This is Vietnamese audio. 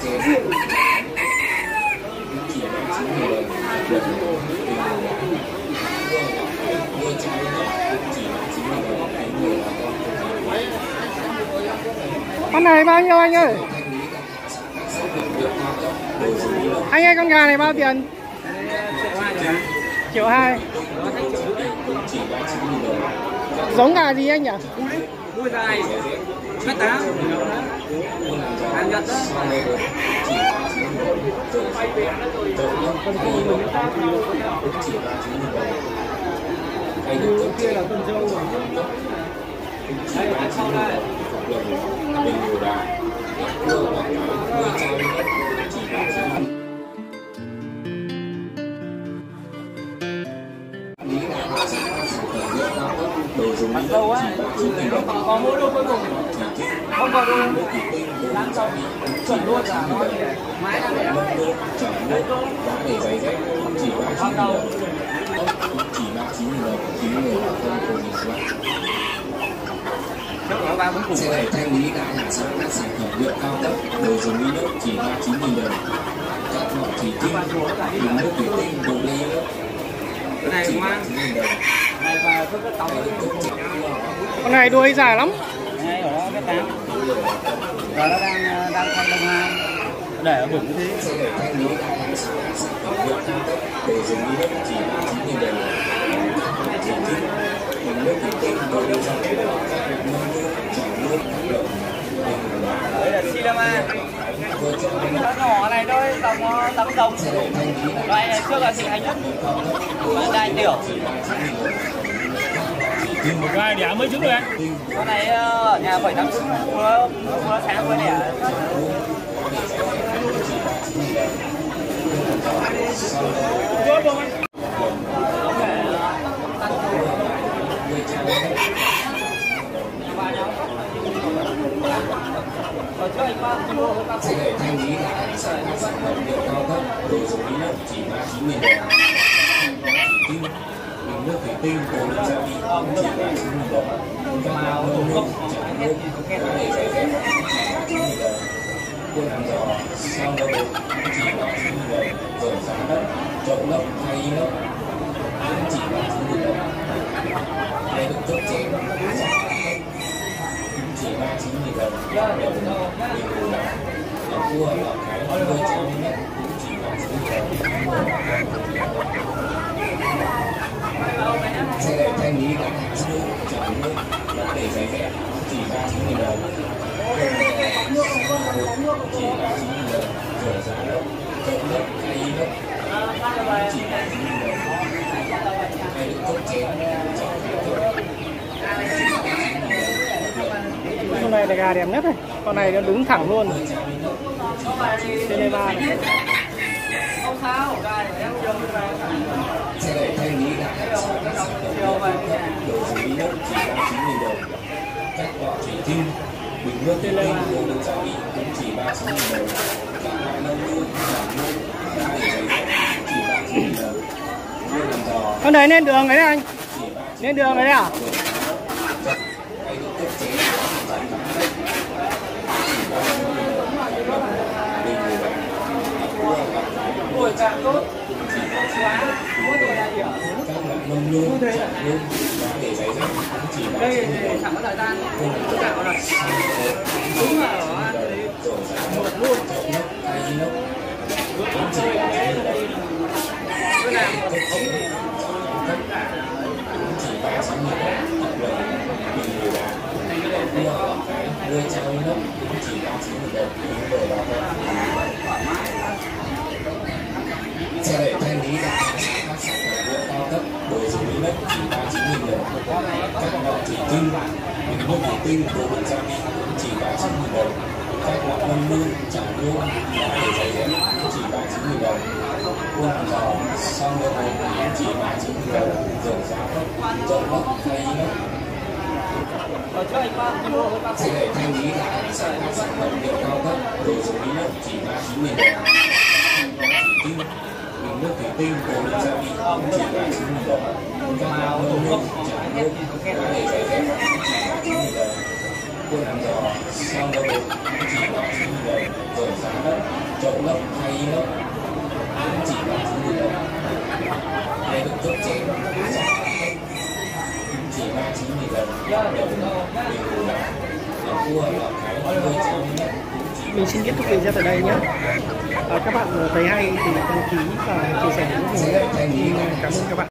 Con này bao nhiêu anh ơi? Anh ơi, con gà này bao tiền? Triệu 2. Giống gà gì anh nhỉ? Đuôi dài, mét 8. Hàng Nhật đó. Kia là con dâu rồi. Đây là sau đây. Mặt dâu á, có mỗi đôi cuối cùng không có đôi đáng trọng chuẩn luôn cả nó mái đang để đấy đôi bắt đầu chỉ 39.000 đồng, 90 đồng không nó 3 cuối cùng này thanh lý đã hạ giá các sản phẩm nhựa cao cấp đồ dùng inox chỉ 39.000 đồng, các loại thủy tinh bình nước thủy tinh đồ ly cái này ngoan này và rất tóc con này đuôi dài lắm. này ở đó cái 8 giờ nó đang thay lông hai để ở bụng thế thanh lý đã hạ giá các sản phẩm nhựa cao cấp đồ dùng inox chỉ 39.000 đồng, thủy tinh bình nước thủy tinh đồ ly đây là Silama nó nhỏ này thôi, tầm đồng loại này trước là thịnh hành nhất đại tiểu một gai đẻ mấy trứng rồi anh? con này ở nhà 7-8 trứng vừa sáng vừa đẻ sẽ thanh lý lại các sản phẩm nhựa cao cấp đồ dùng inox chỉ 39.000 đồng, bình nước thủy tinh đồ đựng gia vị chỉ 39.000 đồng, các màu nước chả nước cá để giày dép chỉ 39.000 đồng, cua làm giò sau đầu chỉ 39.000 đồng, dầu giá đất trộn lốc hay inox cũng chỉ 39.000 đồng, đây được chốt chén chỉ 39.000 đồng, cua lọc cái đôi trắng nhất cũng chỉ 39.000 đồng. Xe đẩy thanh lý đã hạ giá chở nước để giấy dép chỉ 39.000 đồng, chỉ 39.000 đồng, rửa giá đất trộn đất hay inox chỉ 39.000 đồng, hay được cốc chén Con này là gà đẹp nhất này, con này nó đứng thẳng luôn. CD3 này. không sao em dùng xe đẩy thanh lý đã hạ giá các sản phẩm nhựa cao cấp đồ dùng inox chỉ 39.000 đồng, các loại thủy tinh bình nước thủy tinh đồ đựng gia vị cũng chỉ 39.000 đồng, các loại nông lương giảm lương đã để giấy dép chỉ 39.000 đồng, cua làm giò Con đấy lên đường đấy anh, lên đường đấy à? Ôi chạm tốt quá mỗi đồ là gì ạ? nông lương chạm lương đã để giấy dép cũng chỉ 39.000 đồng, đây chẳng có thời gian chạm vào này đúng là ở một luôn hay inox cũng chỉ 39.000 đồng, cứ làm một ống thì cũng chỉ 39.000 đồng, tập lệnh bình điều đá cua lọc cái đuôi treo inox cũng chỉ 39.000 đồng, đúng rồi đó thôi. Xe đẩy thanh lý đã hạ giá các sản phẩm nhựa cao cấp đồ dùng inox chỉ 39.000 đồng, các loại thủy tinh bình nước thủy tinh đồ đựng gia vị cũng chỉ 39.000 đồng, các loại nông lương chả lương đã để giấy dép cũng chỉ 39.000 đồng, cua làm giò sau đầu cũng chỉ 39.000 đồng, dầu giá đất trộn lốc hay inox. Xe đẩy thanh lý đã hạ giá các sản phẩm nhựa cao cấp đồ dùng inox chỉ 39.000 đồng, bình nước thủy tinh đồ đựng gia vị cũng chỉ 39.000 đồng, các loại nông lương chả lương đã để giấy dép cũng chỉ 39.000 đồng, cua làm giò sau đầu cũng chỉ 39.000 đồng, dầu giá đất chọn lọc hay lắm cũng chỉ 39.000 đồng. Đây được tốt chén chỉ 39.000 đồng. Cua lọc thái 20 trăm. Mình xin kết thúc video tại đây nhé. Các bạn thấy hay thì đăng ký và chia sẻ với mình nhé. Cảm ơn các bạn.